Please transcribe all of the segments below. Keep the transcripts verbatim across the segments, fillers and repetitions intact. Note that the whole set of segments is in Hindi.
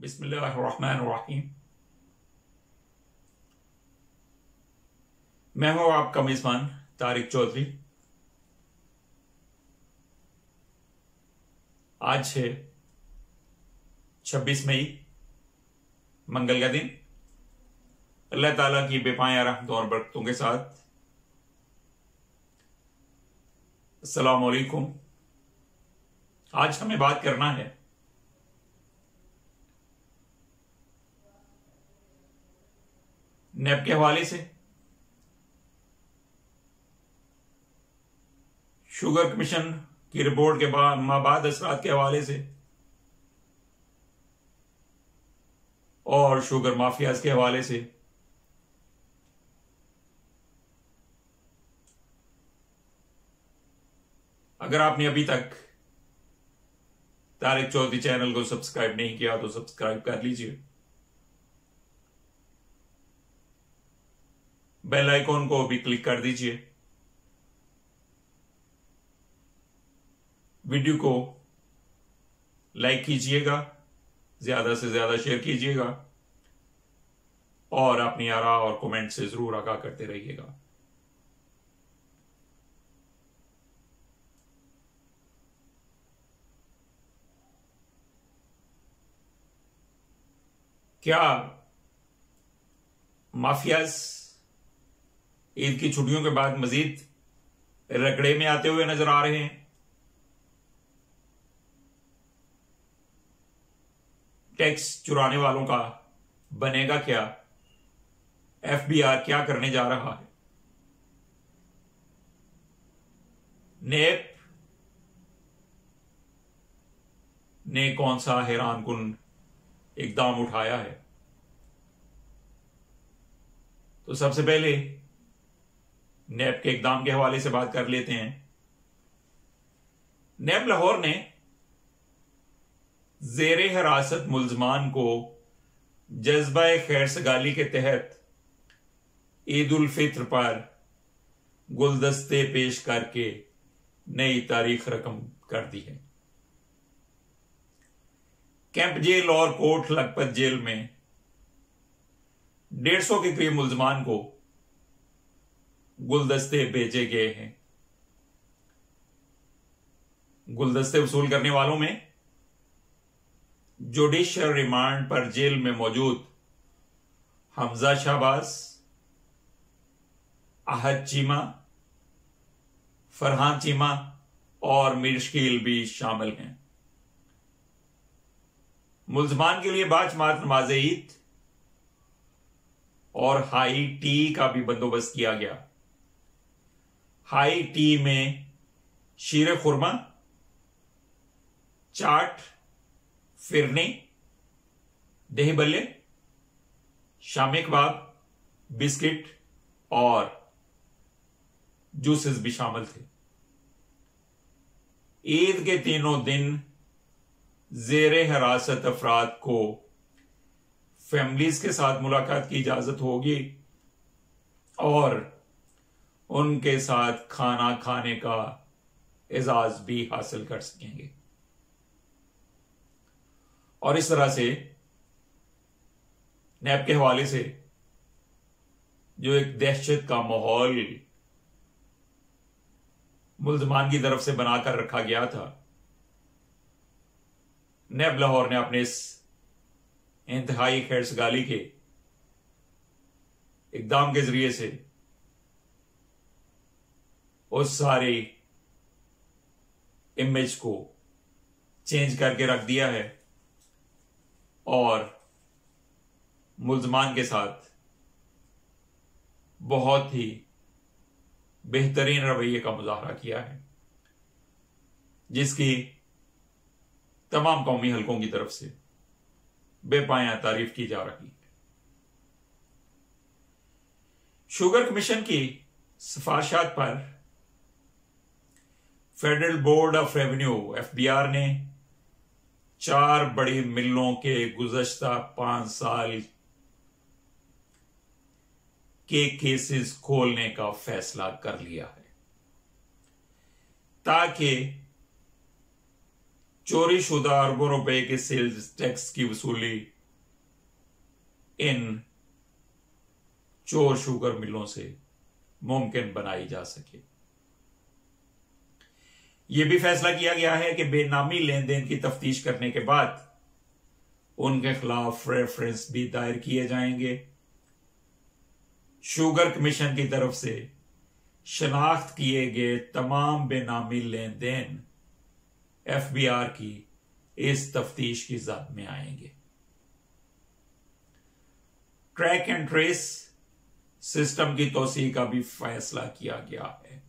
बिस्मिल्लाहिर्रहमानिर्रहीम। मैं हूं आपका मेजबान तारिक चौधरी। आज है छब्बीस मई, मंगल का दिन। अल्लाह ताला की बेपाया रहमत और बरकतों के साथ अस्सलाम वालेकुम। आज हमें बात करना है नैब के हवाले से, शुगर कमीशन की रिपोर्ट के बाद माबाद असरात के हवाले से और शुगर माफियाज के हवाले से। अगर आपने अभी तक तारिक चौधरी चैनल को सब्सक्राइब नहीं किया तो सब्सक्राइब कर लीजिए, बेल आइकॉन को भी क्लिक कर दीजिए, वीडियो को लाइक कीजिएगा, ज्यादा से ज्यादा शेयर कीजिएगा और अपनी आरा और कमेंट से जरूर आगाह करते रहिएगा। क्या माफियाज ईद की छुट्टियों के बाद मजीद रगड़े में आते हुए नजर आ रहे हैं? टैक्स चुराने वालों का बनेगा क्या? एफबीआर क्या करने जा रहा है? नैब ने कौन सा हैरानकुन इकदाम उठाया है? तो सबसे पहले नैब के इकदाम के हवाले से बात कर लेते हैं। नैब लाहौर ने जेरे हिरासत मुल्जमान को जज्बा खैरसगाली के तहत ईद उल फित्र पर गुलदस्ते पेश करके नई तारीख रकम कर दी है। कैंप जेल और कोट लखपत जेल में डेढ़ सौ के करीब मुल्जमान को गुलदस्ते भेजे गए हैं। गुलदस्ते वसूल करने वालों में जुडिशियल रिमांड पर जेल में मौजूद हमजा शाहबाज, आहद चीमा, फरहान चीमा और मीर शकील भी शामिल हैं। मुल्जमान के लिए बाज मात नमाज ईद और हाई टी का भी बंदोबस्त किया गया। हाई टी में शीर खुरमा, चाट, फिरनी, दही बल्ले, शामी कबाब, बिस्किट और जूसेस भी शामिल थे। ईद के तीनों दिन जेरे हिरासत अफराद को फैमिलीज के साथ मुलाकात की इजाजत होगी और उनके साथ खाना खाने का एजाज भी हासिल कर सकेंगे। और इस तरह से नैब के हवाले से जो एक दहशत का माहौल मुल्जमान की तरफ से बनाकर रखा गया था, नैब लाहौर ने अपने इस इंतहाई खैरसगाली के इकदाम के जरिए से उस सारी इमेज को चेंज करके रख दिया है और मुल्जमान के साथ बहुत ही बेहतरीन रवैये का मुजाहरा किया है, जिसकी तमाम कौमी हलकों की तरफ से बेपाया तारीफ की जा रही है। शुगर कमीशन की सिफारिशात पर federal board of revenue FBR ने चार बड़ी मिलों के गुज़श्ता पांच साल के केसेस खोलने का फैसला कर लिया है ताकि चोरी शुदा अरबों रुपए के सेल्स टैक्स की वसूली इन चोर शुगर मिलों से मुमकिन बनाई जा सके। यह भी फैसला किया गया है कि बेनामी लेन देन की तफ्तीश करने के बाद उनके खिलाफ रेफरेंस भी दायर किए जाएंगे। शुगर कमीशन की तरफ से शनाख्त किए गए तमाम बेनामी लेन देन एफबीआर की इस तफ्तीश की जद में आएंगे। ट्रैक एंड ट्रेस सिस्टम की तोसी का भी फैसला किया गया है,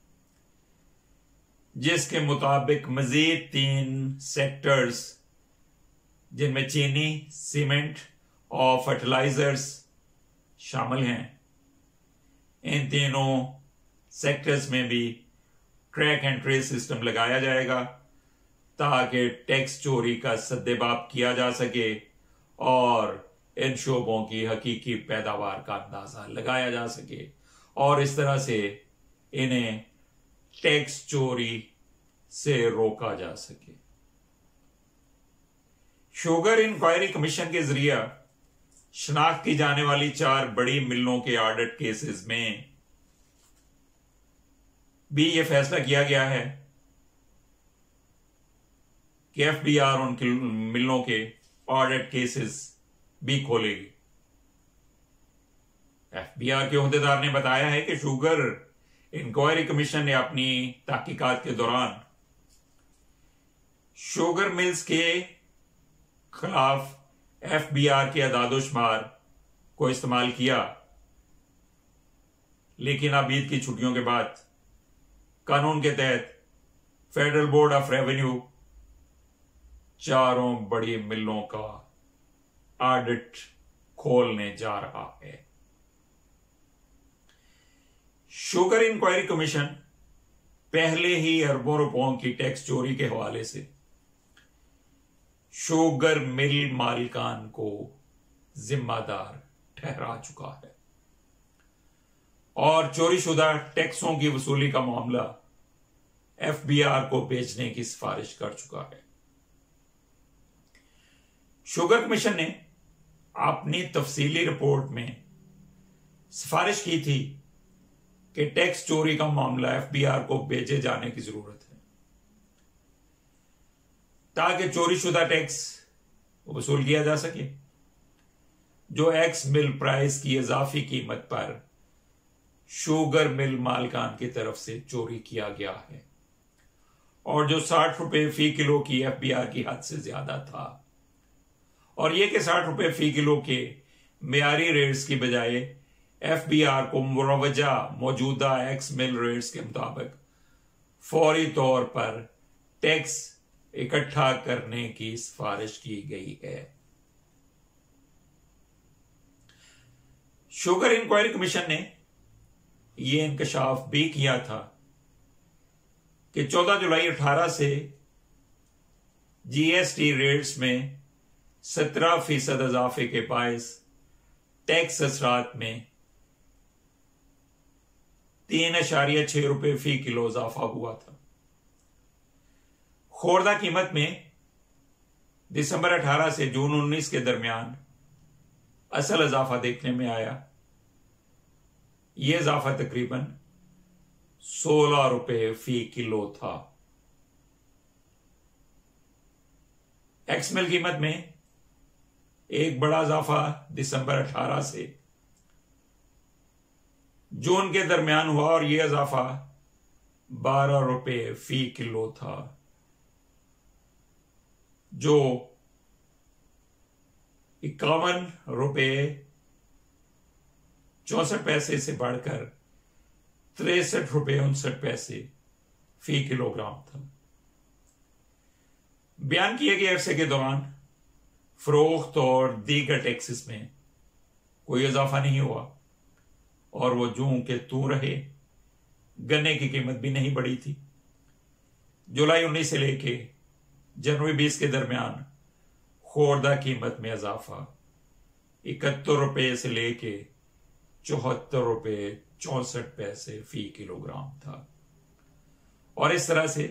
जिसके मुताबिक मजीद तीन सेक्टर्स जिनमें चीनी, सीमेंट और फर्टिलाइजर्स शामिल हैं, इन तीनों सेक्टर्स में भी ट्रैक एंड ट्रेस सिस्टम लगाया जाएगा ताकि टैक्स चोरी का सद्देबाब किया जा सके और इन शोबों की हकीकी पैदावार का अंदाजा लगाया जा सके और इस तरह से इन्हें टैक्स चोरी से रोका जा सके। शुगर इंक्वायरी कमीशन के जरिए शनाख्त की जाने वाली चार बड़ी मिलों के ऑडिट केसेस में भी यह फैसला किया गया है कि एफबीआर उनकी मिलों के ऑडिट केसेस भी खोलेगी। एफबीआर के ओहदेदार ने बताया है कि शुगर इंक्वायरी कमीशन ने अपनी तहकीकात के दौरान शुगर मिल्स के खिलाफ एफबीआर के अदादोशुमार को इस्तेमाल किया, लेकिन अब ईद की छुट्टियों के बाद कानून के तहत फेडरल बोर्ड ऑफ रेवेन्यू चारों बड़ी मिलों का ऑडिट खोलने जा रहा है। शुगर इंक्वायरी कमीशन पहले ही अरबों रुपयों की टैक्स चोरी के हवाले से शुगर मिल मालिकान को जिम्मेदार ठहरा चुका है और चोरीशुदा टैक्सों की वसूली का मामला एफबीआर को भेजने की सिफारिश कर चुका है। शुगर कमीशन ने अपनी तफसीली रिपोर्ट में सिफारिश की थी कि टैक्स चोरी का मामला एफबीआर को भेजे जाने की जरूरत है ताकि चोरीशुदा टैक्स वसूल किया जा सके जो एक्स मिल प्राइस की इजाफी कीमत पर शुगर मिल मालिकान की तरफ से चोरी किया गया है और जो साठ रुपए फी किलो की एफबीआर की हद से ज्यादा था, और यह कि साठ रुपए फी किलो के मेयारी रेट्स की बजाय एफबीआर को मुरवजा मौजूदा एक्स मिल रेट्स के मुताबिक फौरी तौर पर टैक्स इकट्ठा करने की सिफारिश की गई है। शुगर इंक्वायरी कमीशन ने यह इंकशाफ भी किया था कि चौदह जुलाई अठारह से जीएसटी रेट्स में सत्रह फीसद इजाफे के बायस टैक्स असरात में तीन अशारिया छह रुपए फी किलो इजाफा हुआ था। खोरदा कीमत में दिसंबर अठारह से जून उन्नीस के दरमियान असल इजाफा देखने में आया। यह इजाफा तकरीबन सोलह रुपए फी किलो था। एक्समिल कीमत में एक बड़ा इजाफा दिसंबर अठारह से जून के दरमियान हुआ और यह इजाफा बारह रुपए फी किलो था, जो इक्यावन रुपए चौसठ पैसे से बढ़कर तिरसठ रुपए उनसठ पैसे फी किलोग्राम था। बयान किए गए अरसे के दौरान फरोख्त और दीगर टैक्सेस में कोई इजाफा नहीं हुआ और वो जूं के तू रहे। गन्ने की कीमत भी नहीं बढ़ी थी। जुलाई उन्नीस से लेके जनवरी बीस के दरमियान खोरदा कीमत में इजाफा इकहत्तर रुपए से लेके चौहत्तर रुपए चौसठ पैसे फी किलोग्राम था। और इस तरह से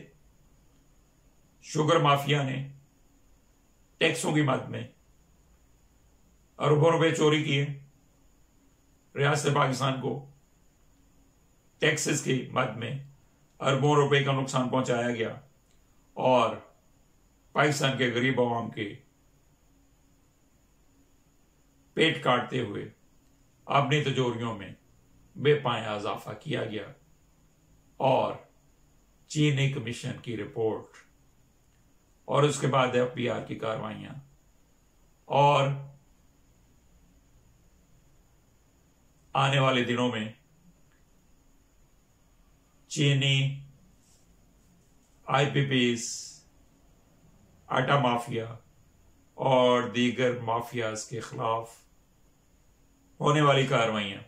शुगर माफिया ने टैक्सों की मद में अरबों रुपए चोरी किए, रियासत पाकिस्तान को टैक्सेस के मद में अरबों रुपए का नुकसान पहुंचाया गया और पाकिस्तान के गरीब अवाम के पेट काटते हुए अपनी तिजोरियों में बेपाया इजाफा किया गया। और चीनी कमीशन की रिपोर्ट और उसके बाद एफ बी आर की कार्रवाइयां और आने वाले दिनों में चीनी आई पी पीज, आटा माफिया और दीगर माफियाज के खिलाफ होने वाली कार्रवाइयां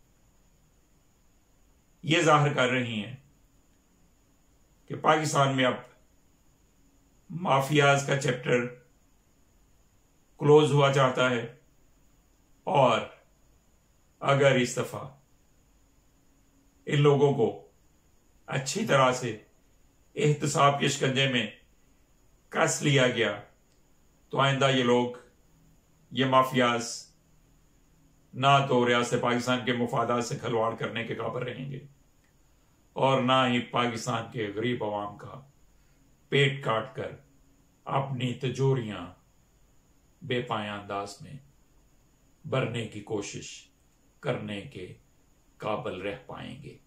ये जाहिर कर रही हैं कि पाकिस्तान में अब माफियाज का चैप्टर क्लोज हुआ चाहता है। और अगर इस दफा इन लोगों को अच्छी तरह से एहतसाब के शिकंजे में कस लिया गया तो आइंदा ये लोग, ये माफियाज ना तो रियासत पाकिस्तान के मुफादात से खिलवाड़ करने के काबिल रहेंगे और ना ही पाकिस्तान के गरीब अवाम का पेट काट कर अपनी तिजोरियां बेपाया अंदाज में भरने की कोशिश करने के काबिल रह पाएंगे।